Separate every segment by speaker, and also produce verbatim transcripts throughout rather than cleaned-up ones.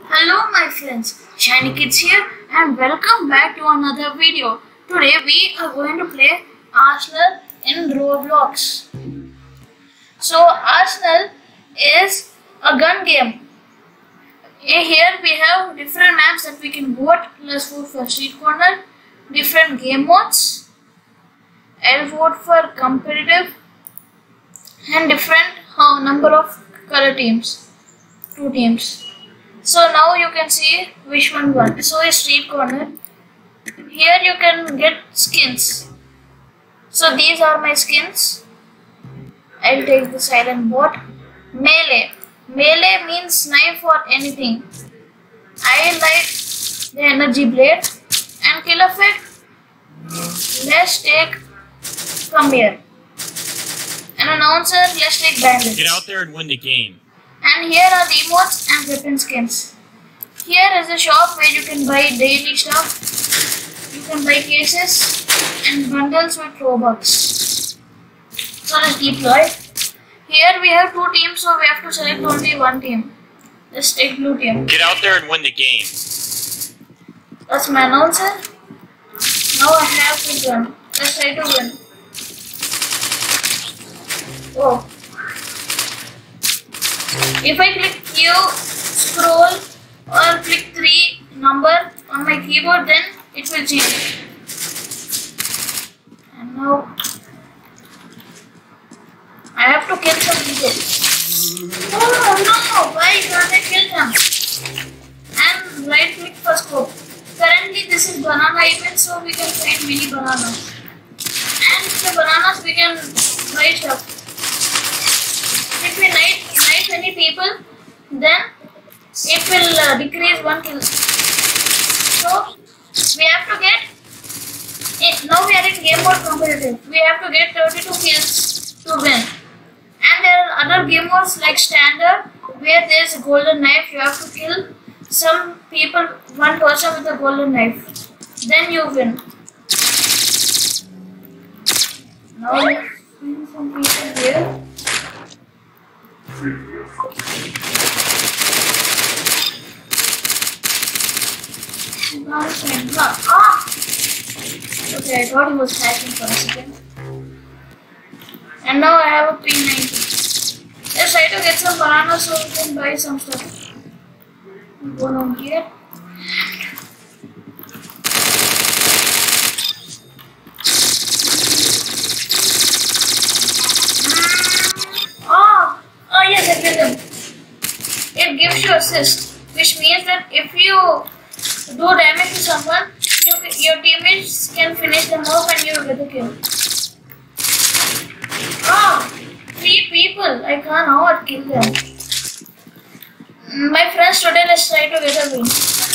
Speaker 1: Hello my friends, Shiny Kids here and welcome back to another video. Today we are going to play Arsernal in Roblox. So Arsernal is a gun game. Here we have different maps that we can vote. Let's vote for street corner, different game modes. I'll vote for competitive and different uh, number of color teams, two teams. So now you can see which one won. So a street corner. Here you can get skins. So these are my skins. I'll take the silent bot. Melee. Melee means knife or anything. I like the energy blade and kill effect. Let's take, come here. An announcer, let's take bandits.
Speaker 2: Get out there and win the game.
Speaker 1: And here are the emotes and weapon skins. Here is a shop where you can buy daily stuff. You can buy cases and bundles with Robux. So let's deploy. Here we have two teams, so we have to select only one team. Let's take blue team.
Speaker 2: Get out there and win the game.
Speaker 1: That's my announcer. Now I have to gun. Let's try to win. Oh. If I click Q, scroll or click three number on my keyboard, then it will change. And now I have to kill some people. Oh no! Why can't I kill them? And right click for scope. Currently this is banana event, so we can find many bananas. And the bananas we can buy stuff. If we knife, knife any people, then it will uh, decrease one kill. So we have to get it. Now we are in game mode competitive. We have to get thirty-two kills to win. And there are other game modes like standard, where there is a golden knife. You have to kill some people, one person with a golden knife. Then you win. Now we are seeing some people here. Ah! Okay, I thought he was hacking for a second. And now I have a P ninety. Let's try to get some bananas so we can buy some stuff. Go down here. Oh! Oh yes, I killed him. It gives you assist, which means that if you do damage to someone, you, your teammates can finish them off and you will get the kill. Ah, three people. I can't how kill them. My friends today, let's try to get a win.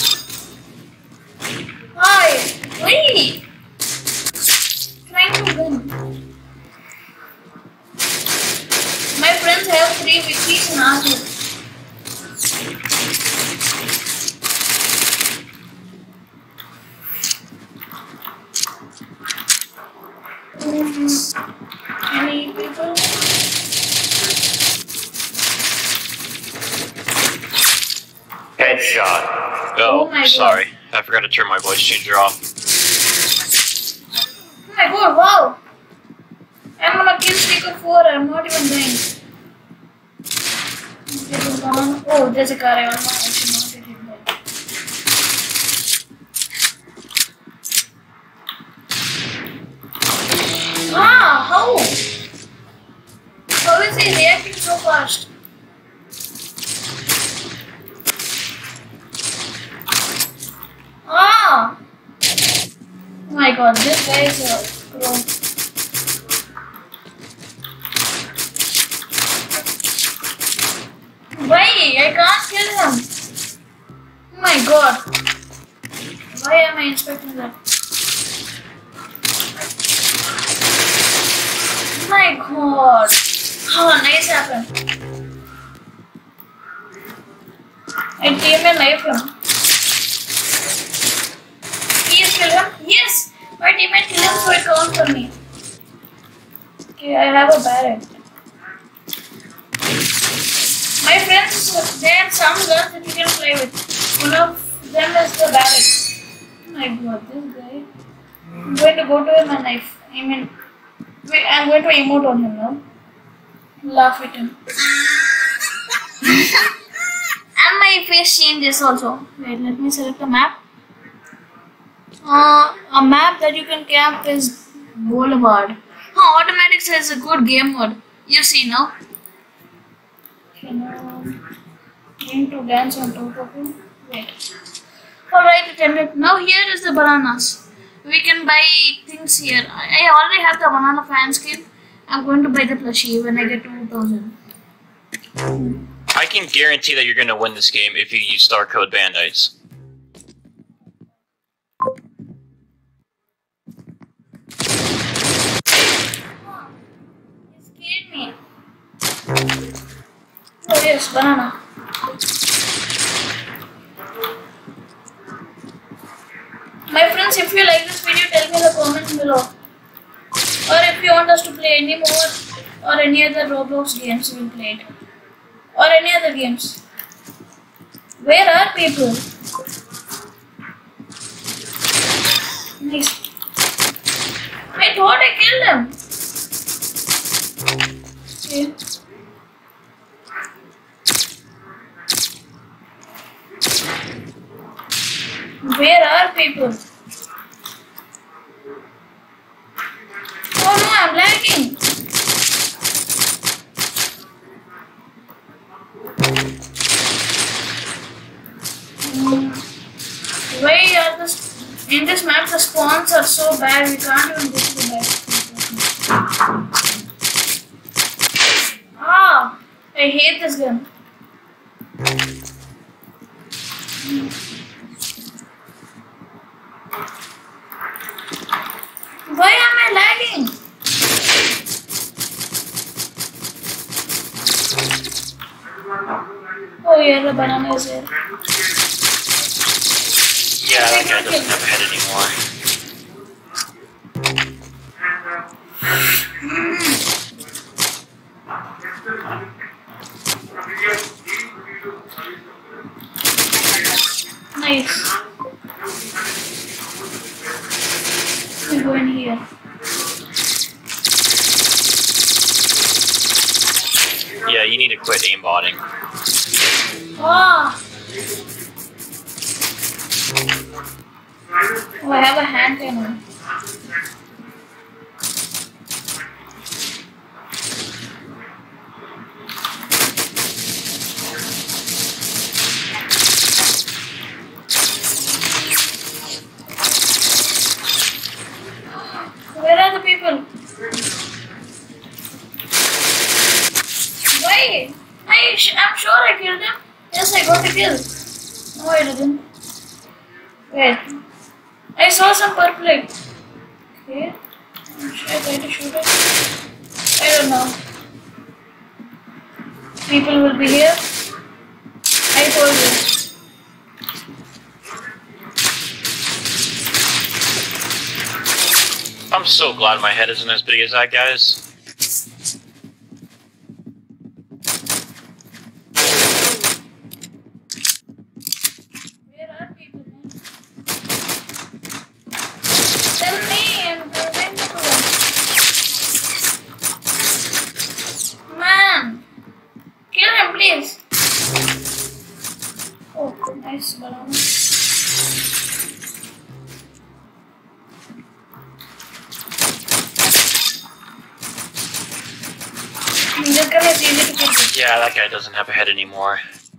Speaker 1: Hi, wait. Trying to win. My friends have three victories in Arsernal. Any people?
Speaker 2: Headshot. Oh,
Speaker 1: Oh my
Speaker 2: sorry. I forgot to turn my voice changer off.
Speaker 1: Oh my god, wow! I'm gonna kill speaker four, I'm not even dying. Oh, there's a car, I almost I should not get hit by. Ah, how? How is he reacting so fast? Ah! Oh my god, this guy is a pro. Why? I can't kill him. Oh my god. Why am I inspecting that? Oh my god. Oh, nice happened. I came and knifed him. Please kill him. Yes! My teammate killed him, so it counts for me. Okay, I have a barret. My friends, there are some guns that you can play with. One of them is the barracks. Oh my god, this guy. I'm going to go to him and knife. I mean, wait, I'm going to emote on him now. Laugh at him. And my face changes also. Wait, let me select a map. Uh, a map that you can camp is Boulevard. Oh, automatic says a good game mode. You see now. Can I need to dance on top of him? Wait. Alright, attendant. Now here is the bananas. We can buy things here. I, I already have the banana fan skin. I'm going to buy the plushie when I get to two thousand.
Speaker 2: I can guarantee that you're going to win this game if you use star code Bandites.
Speaker 1: You scared me. Oh yes, banana. My friends, if you like this video, tell me in the comments below. Or if you want us to play any more or any other Roblox games, we'll play it. Or any other games. Where are people? Nice. I thought I killed them. Okay. Where are people? Oh no, I'm lagging. Mm. Why are the in this map the spawns are so bad we can't even get to the back. Ah, I hate this gun. Why am I lagging? Oh yeah, the banana is here.
Speaker 2: Yeah, that guy doesn't have a head anymore.
Speaker 1: Nice. We go in here.
Speaker 2: Yeah, you need to quit aimbotting.
Speaker 1: Ah. Oh, I have a hand cannon. Where are the people? Why? I sh I'm sure I killed them. Yes, I got the kill. No, I didn't. Wait. I saw some purple light. Okay. Should I try to shoot it? I don't know. People will be here. I told you.
Speaker 2: I'm so glad my head isn't as big as that guy's.
Speaker 1: Where are people, man? Tell me, I'm going to them. Man! Kill him, please! Oh, nice banana. This guy is easy to kill.
Speaker 2: Yeah, that guy doesn't have a head anymore.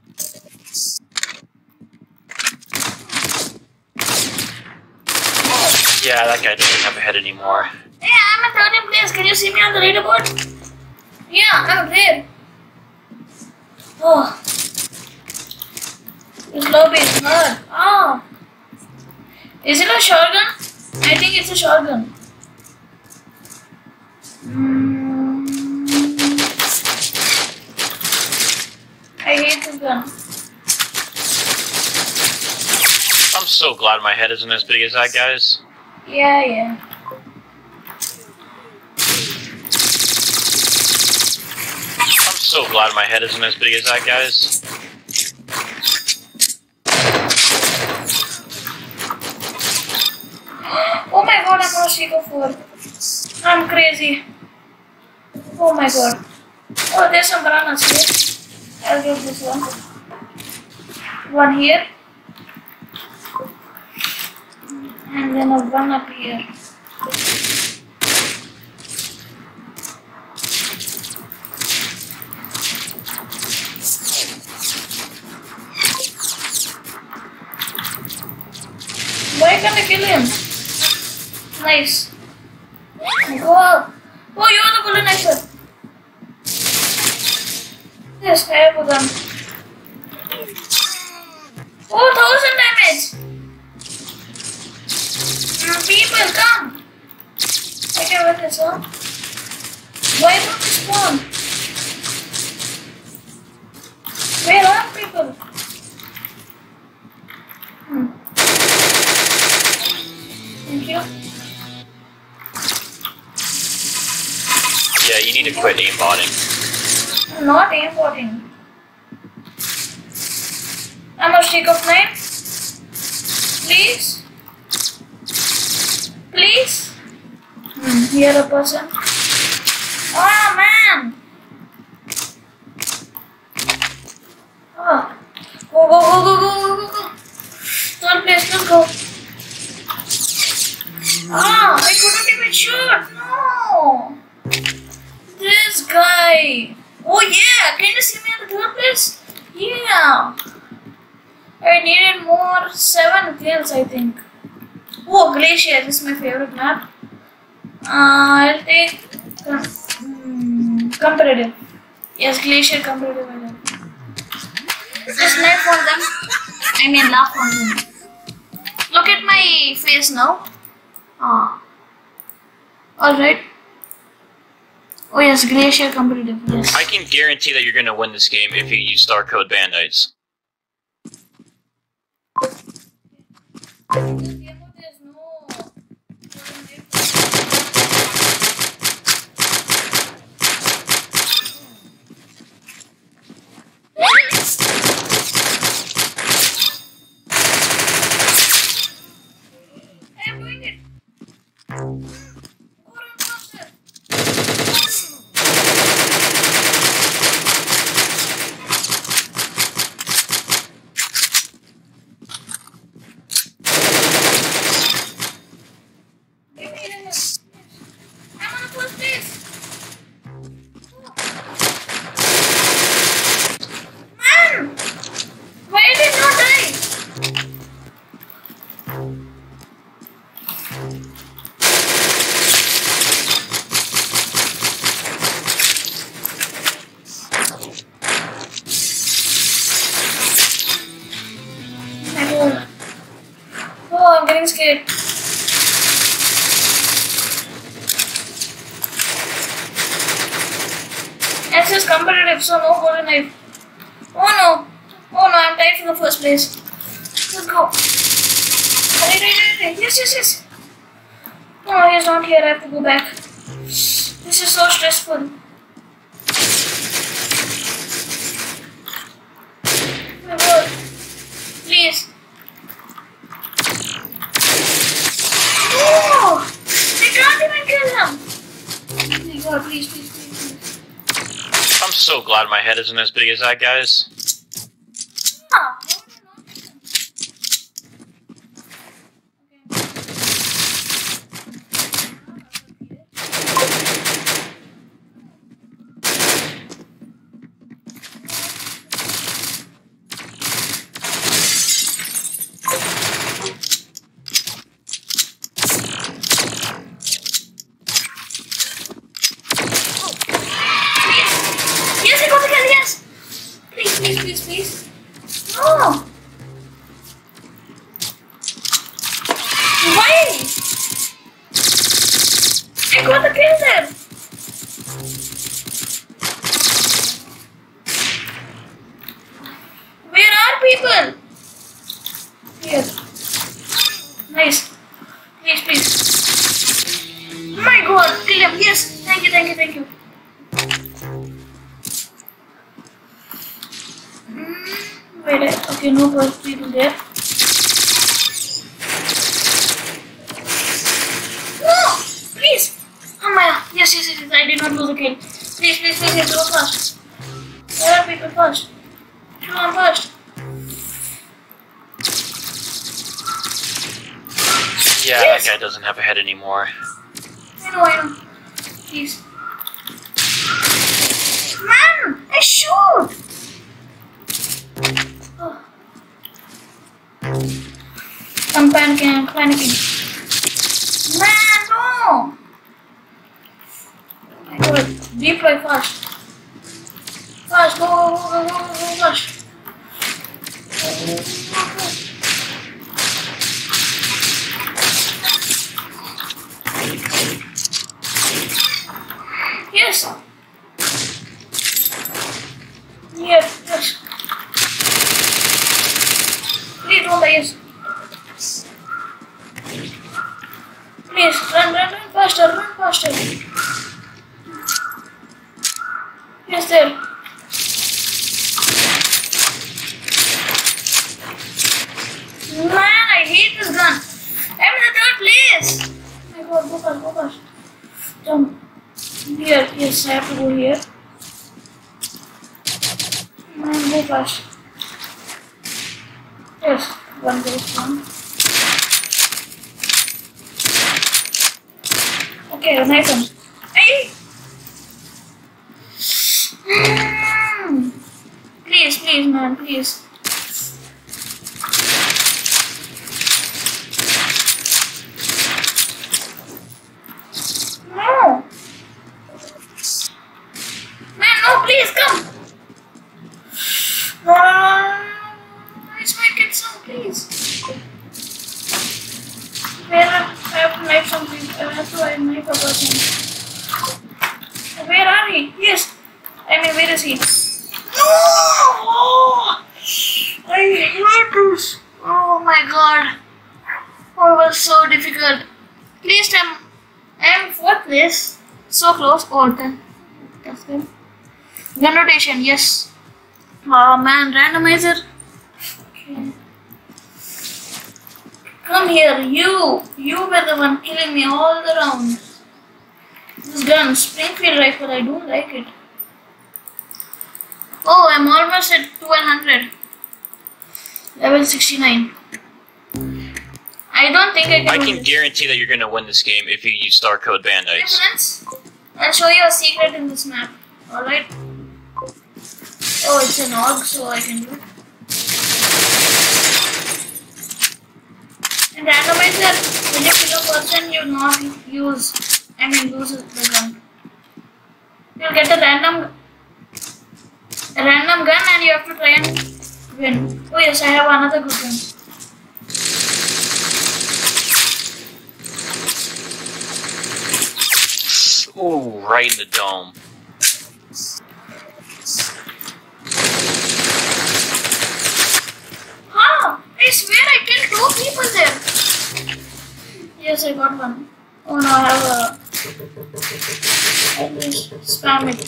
Speaker 2: Yeah, that guy doesn't have a head anymore.
Speaker 1: Hey, I'm at thirteenth place. Can you see me on the leaderboard? Yeah, I'm there. Oh. This lobby is hard. Oh. Is it a shotgun? I think it's a shotgun. Mm. I hate this gun.
Speaker 2: I'm so glad my head isn't as big as that guy's.
Speaker 1: Yeah, yeah.
Speaker 2: I'm so glad my head isn't as big as that guy's.
Speaker 1: streak of four. I'm crazy. Oh my god. Oh, there's some bananas here. I'll get this one. One here. And then a one up here. Why can't I kill him? Nice. Go. Oh, you're the colonizer. Yes, I have a gun. Oh, thousand damage. Mm, people, come. I can win this, huh? Why don't you spawn? Where are people? Hmm. Thank you.
Speaker 2: Yeah, you need to quit aimbotting.
Speaker 1: I'm not aimbotting. I'm a streak of nine. Please. Please. Hmm, here a person. Oh man. Oh. Go, go, go, go, go, go, go. Third place, let's go. Ah, I couldn't even shoot. No. This guy. Oh yeah, can you see me in the third place? Yeah. I needed more seven kills, I think. Oh, Glacier, this is my favorite map. Uh, I'll take um, competitive. Yes, Glacier competitive. I like. Just laugh on them. I mean, laugh on them. Look at my face now. Ah. Alright. Oh yes, Glacier competitive, yes.
Speaker 2: I can guarantee that you're going to win this game if you use Star Code Bandites.
Speaker 1: I'm doing it. Oh, I'm getting scared. It's just competitive, so no golden knife. Oh no! Oh no, I'm tied for the first place. Let's go. Right, right, right, right. Yes, yes, yes. No, he's not here. I have to go back. This is so stressful. Oh my god. Please. Oh! I can't even kill him! Oh my god, please, please, please, please.
Speaker 2: I'm so glad my head isn't as big as that guy's.
Speaker 1: Ah. Yes, I got the kill, yes! Please, please, please, please. No! Why? I got the kill there! Where are people? Here. Nice. Please, please. My god, kill him, yes! Thank you, thank you, thank you. Wait, okay, no first people there. No!
Speaker 2: Yeah,
Speaker 1: Yes.
Speaker 2: that guy doesn't have a head anymore.
Speaker 1: I know, I know. Please. Man, I shoot! Oh. I'm panicking, I'm panicking. Man, no! I do it. Deploy fast. Fast, go, go, go, go, go, go, fast. Go, go, go, go. Yes. Yes, yes. Please don't die, yes. Please, run, run, run faster, run faster. Yes, there. Man, I hate this gun. I'm in the third place. Oh my god, go fast, go fast. Jump. Here, yes, I have to go here. Man, go fast. Yes, one goes one. Okay, nice one. Hey! Mm. Please, please, man, please. No! Man, no, please, come! No, no, no, no. Let's make it so, please. Where I have to make something. I have to make a person. Where are he? Yes. I mean, where is he? No! Oh, I hate this. Oh my god. Oh, it was so difficult. At least I'm, I'm fourth place. So close. Oh, then. That's good. Gun rotation, yes. Oh man, randomizer. Okay. Come here, you. You were the one killing me all the rounds. This gun, Springfield rifle, I don't like it. Oh, I'm almost at twelve hundred. Level sixty-nine. I don't think I can
Speaker 2: I
Speaker 1: win
Speaker 2: can
Speaker 1: this.
Speaker 2: guarantee that you're going to win this game if you use star code
Speaker 1: My
Speaker 2: Bandites.
Speaker 1: friends, I'll show you a secret in this map. Alright? Oh, it's an org, so I can do it. And randomizer, when you kill a person, you not use, I mean, lose the gun. You'll get a random, a random gun, and you have to try and win. Oh yes, I have another good gun.
Speaker 2: Ooh, right in the dome.
Speaker 1: Huh? I swear I killed two people there. Yes, I got one. Oh no, I have a... I just spam it.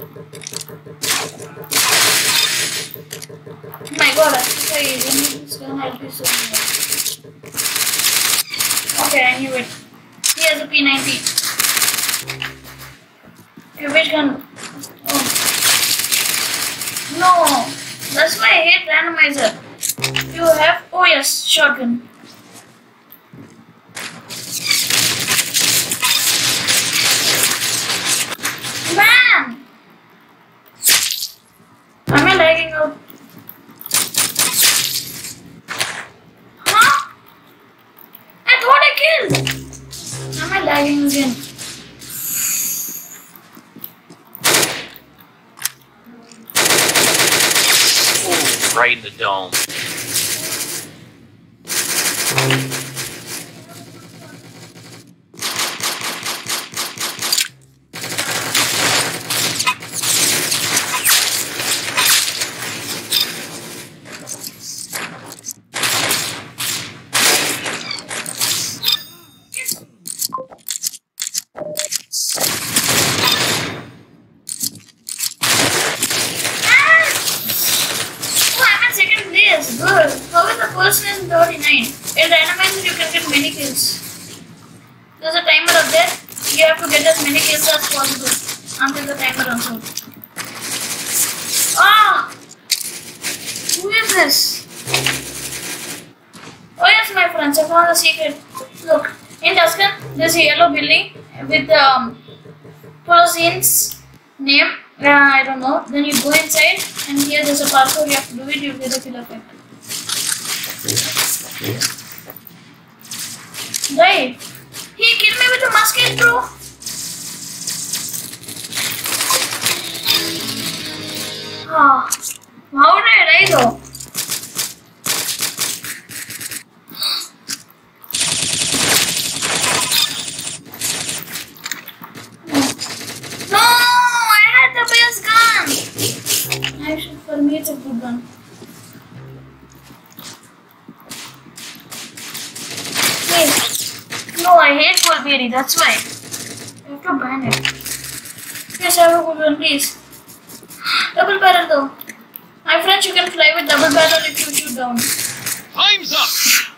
Speaker 1: Oh my god, if I remove this gun, I'll be so mad. Okay, I knew it. He has a P ninety. Okay, which gun? Oh. No! That's why I hate randomizer. You have... Oh yes, shotgun. Man! Am I lagging out? Huh? I thought I killed! Am I lagging again?
Speaker 2: Ooh, right in the dome.
Speaker 1: Good. How is the person in thirty-nine? In randomizer, you can get many kills. There's a timer up there. You have to get as many kills as possible until the timer runs out. Ah! Who is this? Oh yes, my friends, I found the secret. Look, in Tuscan, there's a yellow building with um, Polosine's name. Uh, I don't know. Then you go inside, and here there's a parkour. You have to do it. You get a kill effect. Right? He killed me with a musket, bro. Ah, how did I die though? No, I had the best gun. Actually, for me, it's a good gun. Wait, no, I hate Wolverine. That's why I have to ban it. Yes, I have a good one, please. Double barrel though. My friends, you can fly with double barrel if you shoot down.
Speaker 2: Time's up!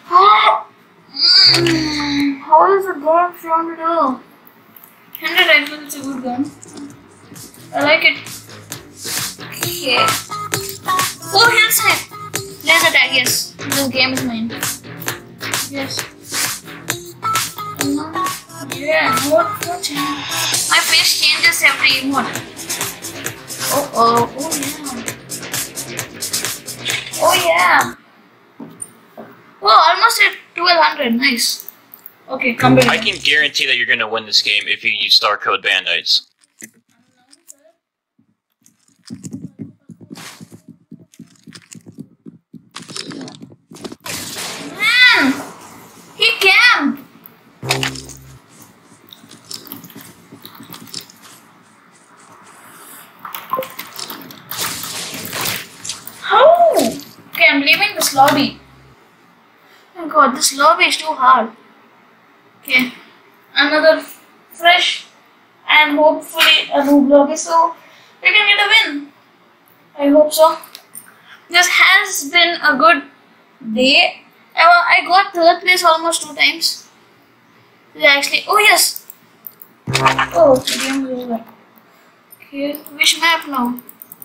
Speaker 1: Mm, how is the game trying to do? one hundred rifle is a good gun. I like it. Okay. Oh, hillside! Laser tag, yes. This game is mine. Yes. Yeah, emote, no change. My face changes every emote. Oh, oh, oh yeah. Oh yeah. Oh, almost at twelve hundred. Nice. Okay, come back.
Speaker 2: I can guarantee that you're going to win this game if you use star code Bandites.
Speaker 1: Man! He camped! How? Okay, I'm leaving this lobby. Oh my god, this lobby is too hard. Okay, another fresh and hopefully a noob lobby, so we can get a win. I hope so. This has been a good day. I got third place almost two times. Actually, oh yes. Oh, the game is over. Okay, which map now?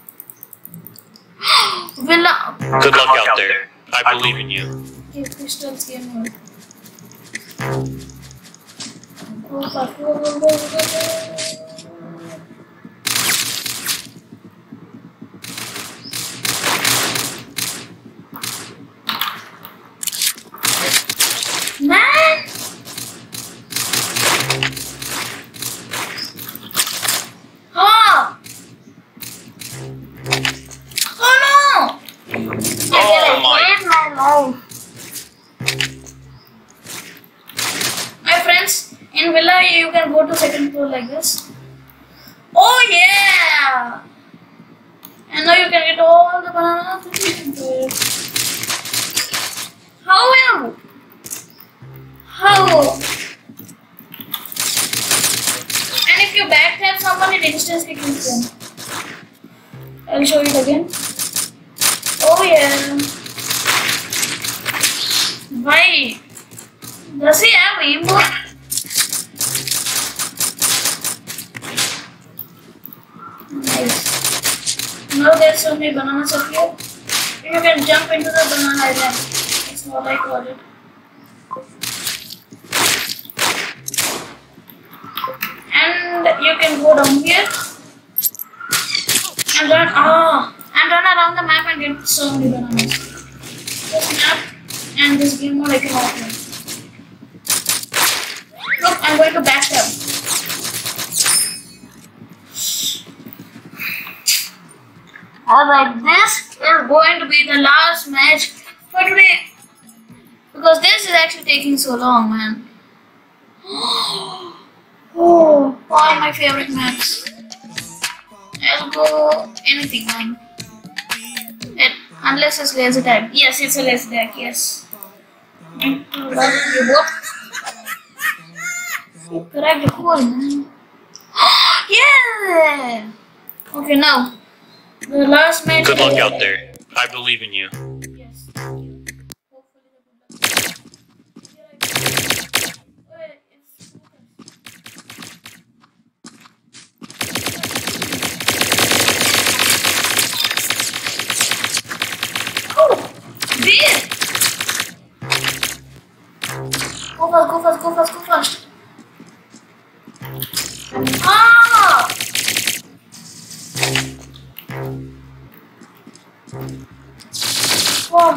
Speaker 1: Villa.
Speaker 2: Good luck out there. I believe in you.
Speaker 1: Okay, Crystal's game mode. Go, go, go, go, go, go. Man! Oh! Oh no!
Speaker 2: Oh my!
Speaker 1: my life. My friends, in Villa you can go to second floor like this. Oh yeah! And now you can get all the bananas. How? How? And if you backstab someone, it instantly kills them. I'll show you it again. Oh yeah. Why? Does he have emote? Nice. Now there's so many bananas up here. You can jump into the banana island. That's what I call it. And you can go down here and run, ah, and run around the map and get so many bananas. This map and this game mode I can open. Look, I'm going to backstab. Alright, this is going to be the last match for today. Because this is actually taking so long, man. Oh, all my favorite maps. I'll go anything, man. It, unless it's laser tag. Yes, it's a laser tag, yes. You both. Correct the call, man. Yeah! Okay, now. The last match.
Speaker 2: Good luck out there. I believe in you.
Speaker 1: Yes, thank you. Hopefully the good luck. Here I go. Wait, it's oh, beer! Go fast, go fast, go fast, go fast. Ah! Wow.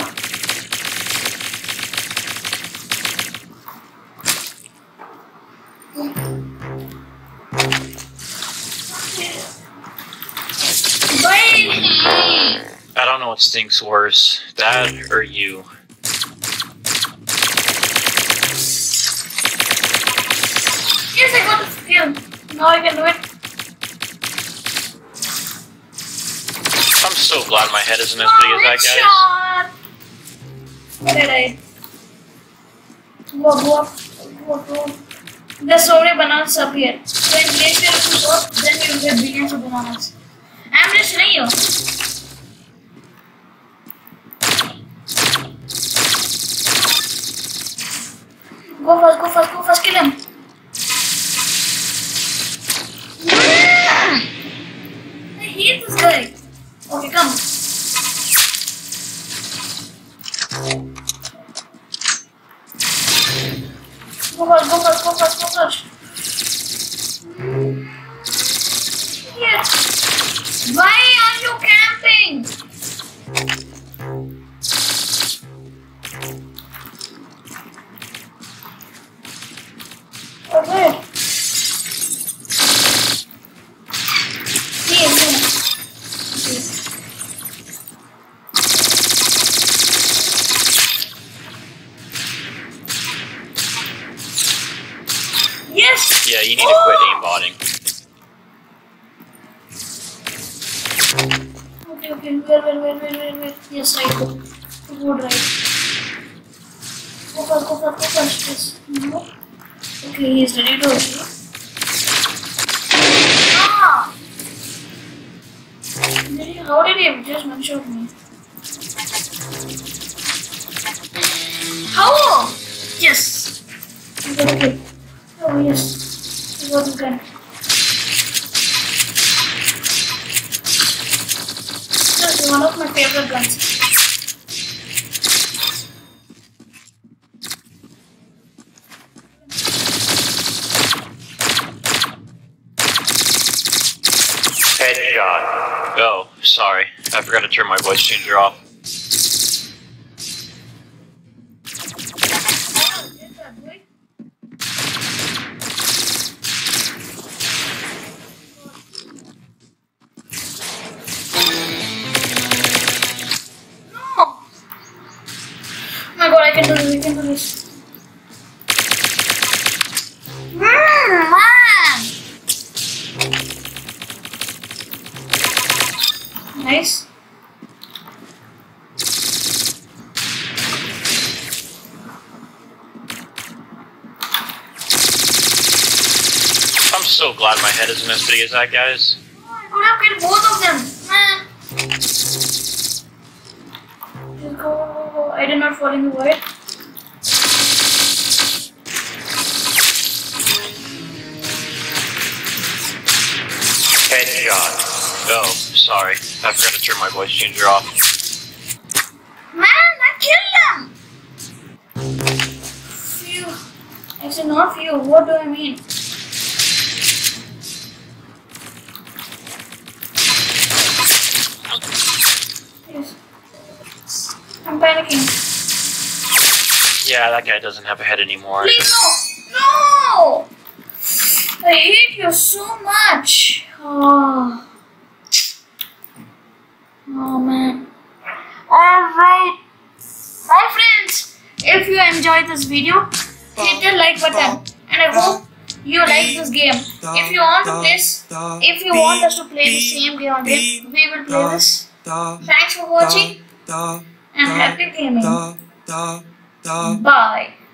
Speaker 2: I don't know what stinks worse, that or you.
Speaker 1: Yes, I got the skill. Now I can do it.
Speaker 2: I'm so glad my head isn't as big as that
Speaker 1: guy's. Where did I? Go, go up. Go, go. There's so many bananas up here. So in case you have to go, then you will get billions of bananas. I'm just telling you. Go fast, go fast, go fast, kill him. I hate this guy. Okay, come. Go fast, go fast, go fast, go fast. Yeah. Why are you camping? Okay. Here, here. Yes.
Speaker 2: Yeah, you need to quit aimbotting.
Speaker 1: Okay, okay, where, where, where, where, where, where? Yes, right. Good, right. Go fast, go fast, go fast. Yes. No. Okay, he is ready to okay. Ah! Did he, how did he just one-shot me? How? Yes. Okay, okay. Oh, yes. He got the gun. This is one of my favorite guns.
Speaker 2: Headshot. Oh, sorry. I forgot to turn my voice changer off.
Speaker 1: Oh my god, I can do this, I can do this. Mm, man! Nice.
Speaker 2: I'm so glad my head isn't as big as that guy's.
Speaker 1: Oh, I could have killed both of them, man. Just go, go, go. I did not fall in the void.
Speaker 2: Headshot. Oh, sorry. I forgot to turn my voice changer off.
Speaker 1: Man, I killed them! Phew. Actually, not few. What do I mean? Yes. I'm panicking.
Speaker 2: Yeah, that guy doesn't have a head anymore.
Speaker 1: Please, no! No! I hate you so much. Oh. Oh man. Alright. Hi friends. If you enjoyed this video, hit the like button. And I hope you like this game. If you want to play, if you want us to play the same game again, we will play this. Thanks for watching and happy gaming. Bye.